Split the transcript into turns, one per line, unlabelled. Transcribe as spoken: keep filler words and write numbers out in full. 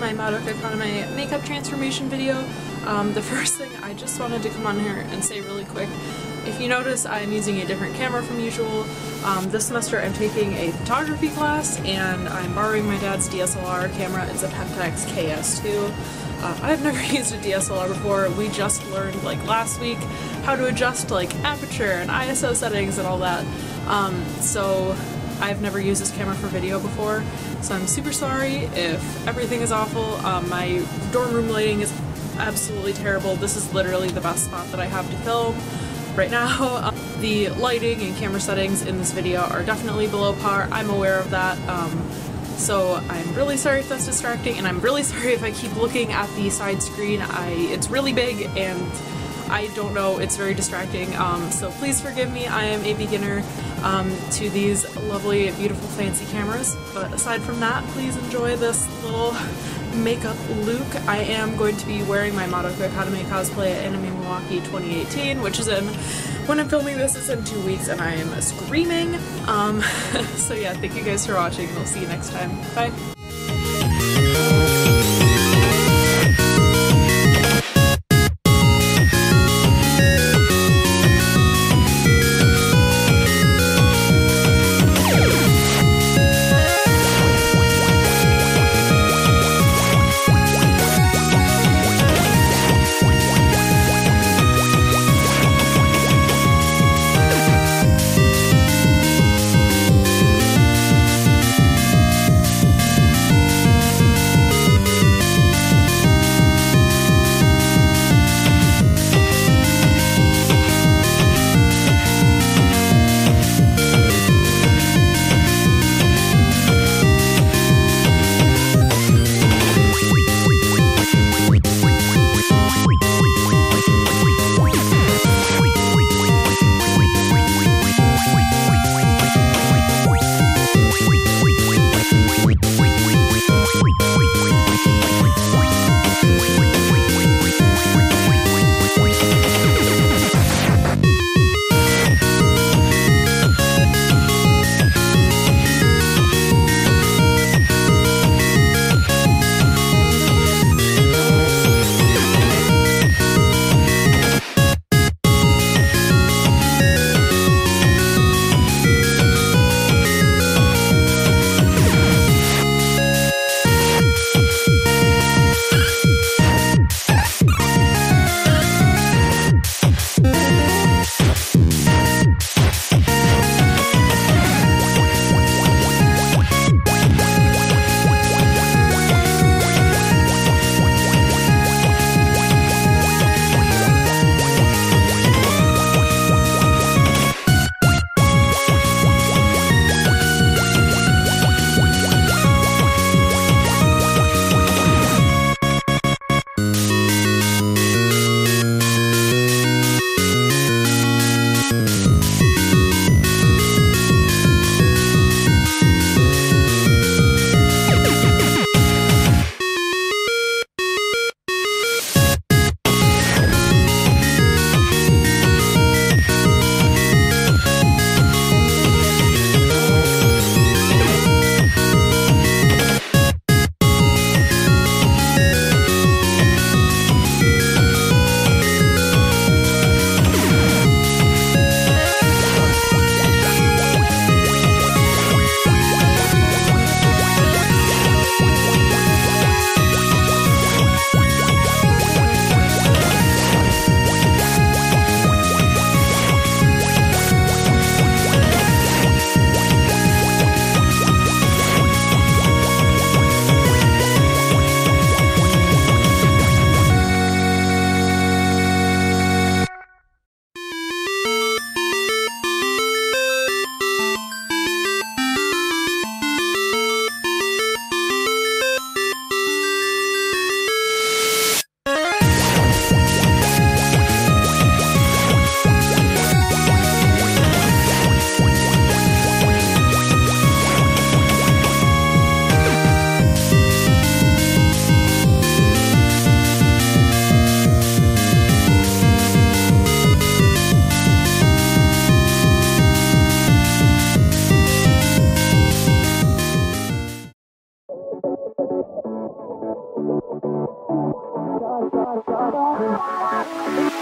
my Madoka Kaname makeup transformation video. Um, the first thing I just wanted to come on here and say really quick, if you notice I'm using a different camera from usual. Um, this semester I'm taking a photography class and I'm borrowing my dad's D S L R camera. It's a Pentax K S two. Uh, I've never used a D S L R before. We just learned like last week how to adjust like aperture and I S O settings and all that. Um, so I've never used this camera for video before, so I'm super sorry if everything is awful. Um, my dorm room lighting is absolutely terrible. This is literally the best spot that I have to film right now. Um, the lighting and camera settings in this video are definitely below par. I'm aware of that. Um, So I'm really sorry if that's distracting, and I'm really sorry if I keep looking at the side screen. I it's really big and I don't know, it's very distracting. Um, so please forgive me. I am a beginner um, to these lovely, beautiful, fancy cameras. But aside from that, please enjoy this little makeup look. I am going to be wearing my Madoka Kaname cosplay at Anime Milwaukee twenty eighteen, which is in, when I'm filming this, it's in two weeks and I am screaming. Um, so yeah, thank you guys for watching. We'll see you next time. Bye!
Thank you.